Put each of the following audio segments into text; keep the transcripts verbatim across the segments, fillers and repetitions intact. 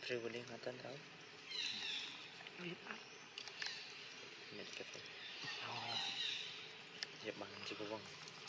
traveling hatan tau. Net kita. Oh. Siap bang, cikgu bang.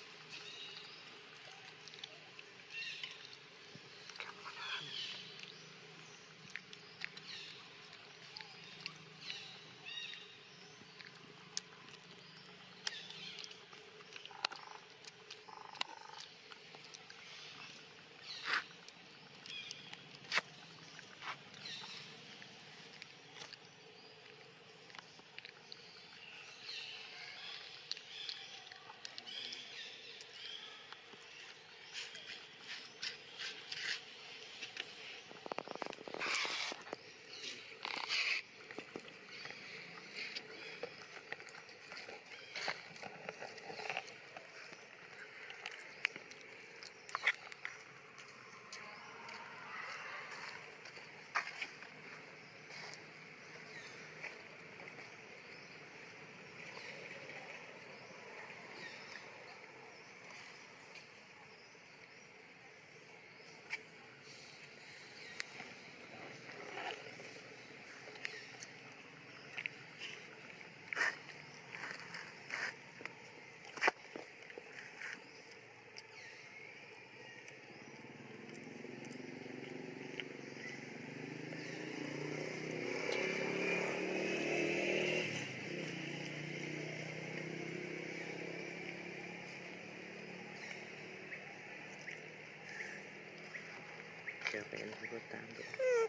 Siapa yang sebut tampil?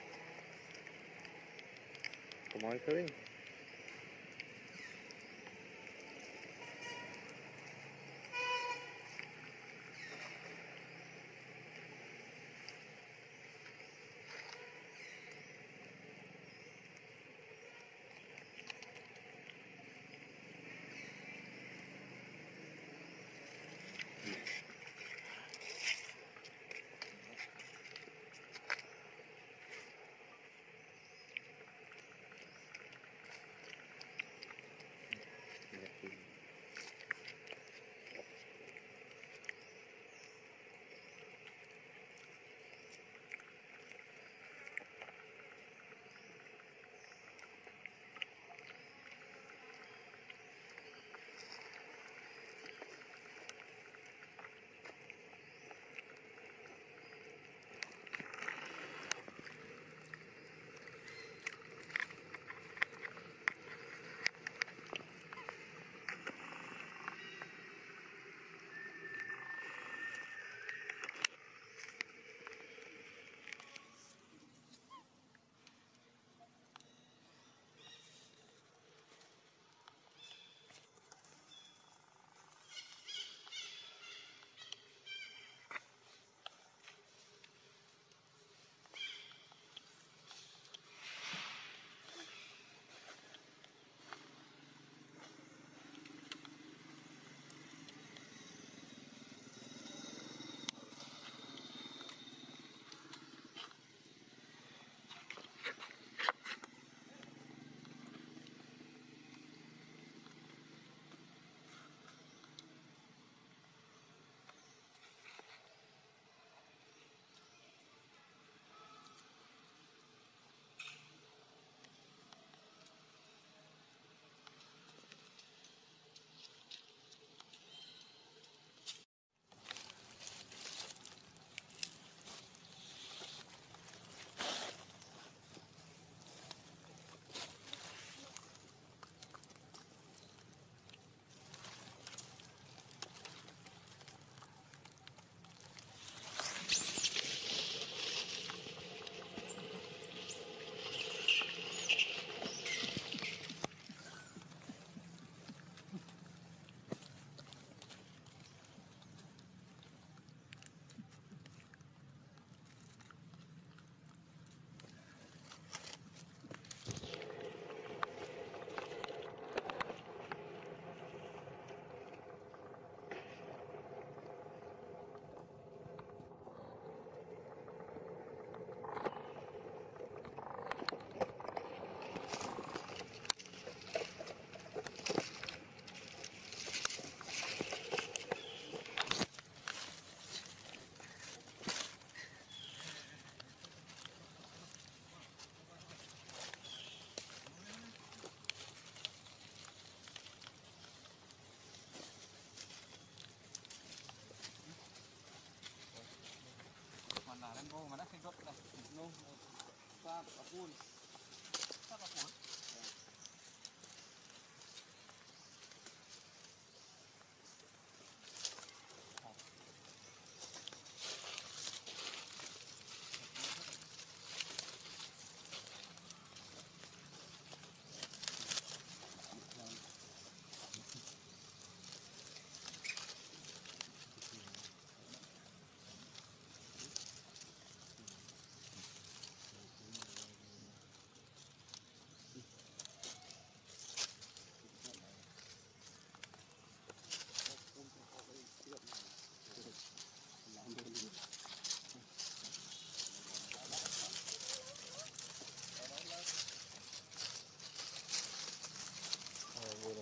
Kemau kering.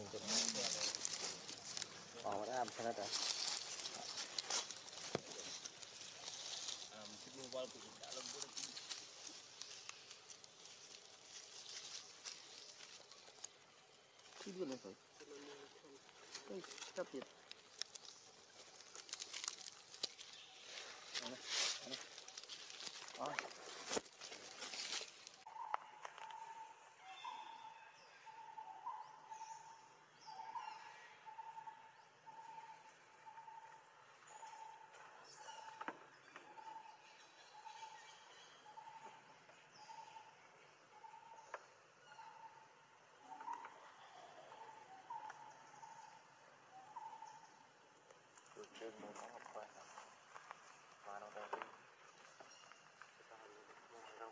chừng họ đã làm sao hết rồi. Cái gì này phải cái chấp thiệt rồi trên một có một quay và nó đây đi đâu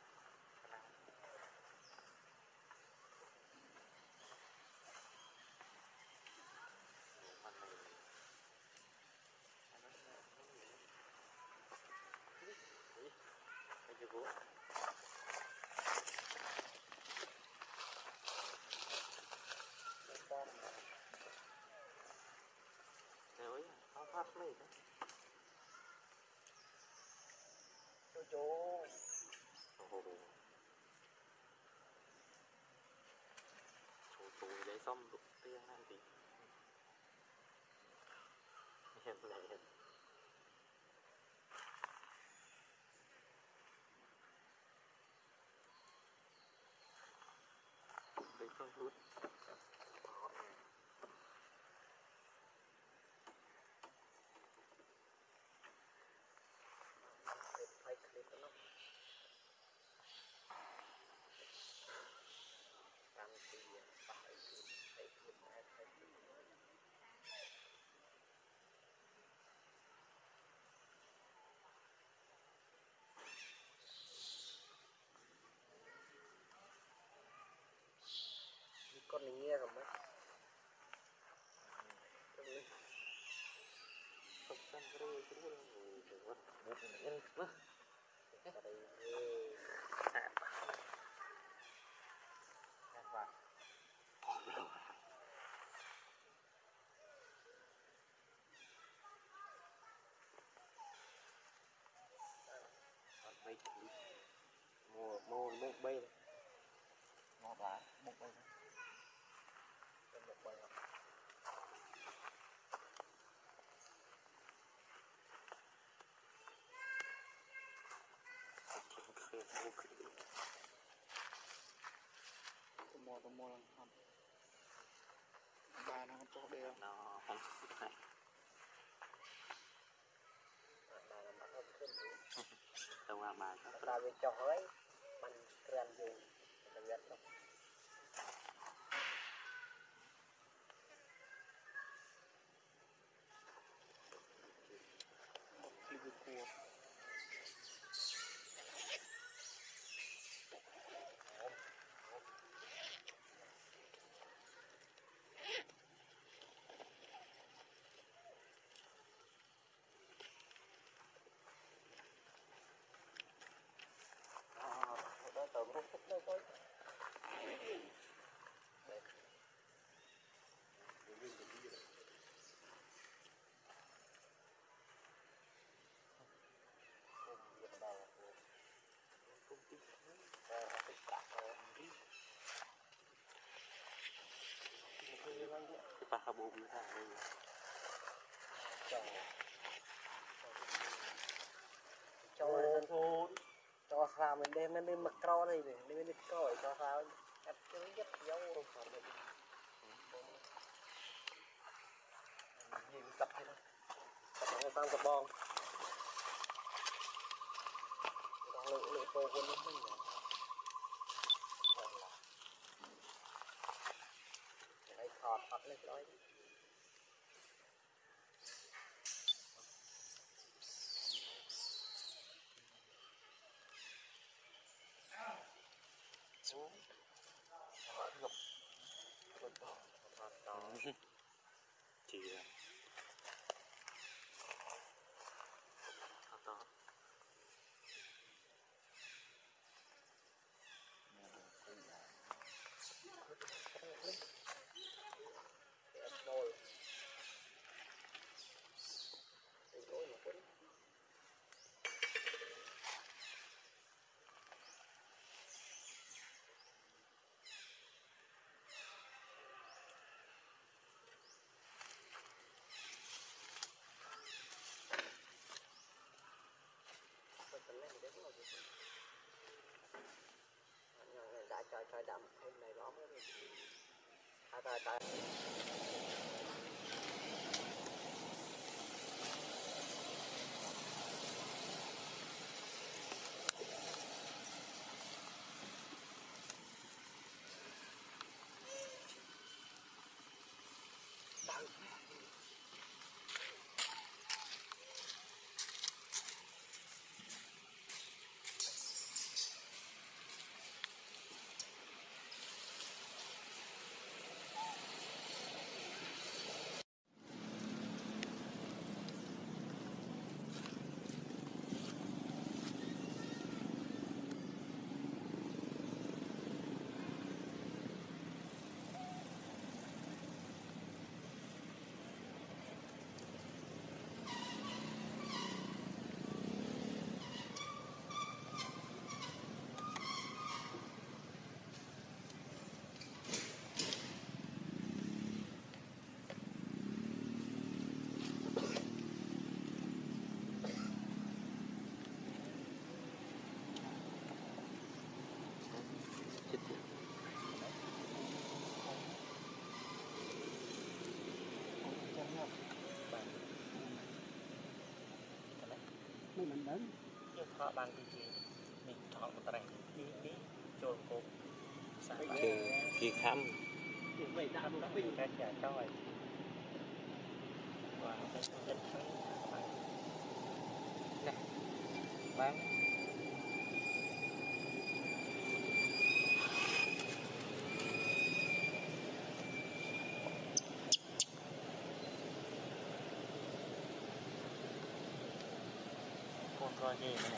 phát mấy đó cho chú chú chú chú để xong đục tiếng này thì hiện lại hiện để không hút con này nghe rồi mấy không san cái đây cái đây một nhân quá cái đây hạ hạ vào mấy mua mua một bay mua bả một bay một bay tôi mua tôi mua làm không ba nó cho đều nó không phải tao làm bà nó là việc cho hơi mình làm gì là việc không một cái việc của tao rất thích đâu thôi cái pa bố bị thả đây cho cho cho sao mình đem nó đi mặc cro đây này đi đi cro cho sao cắt cái rất dấu rồi còn được gì tập thế đó nó sang cặp bong đang lựa lựa tô quân nó mình đấy thọt thọt lên nói chỉ là đó tại tại ไม่มันนั้น nhưng họ đang đi gì mình chọn một tài đi đi chôn cố คือคือค vậy đã một vì cái trả trôi và cái chân thắng này bán con coi gì này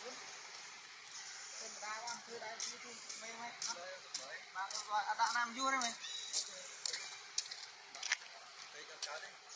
Tên đá con chưa đá chưa chưa mấy mấy mà gọi đã làm vua đấy mày.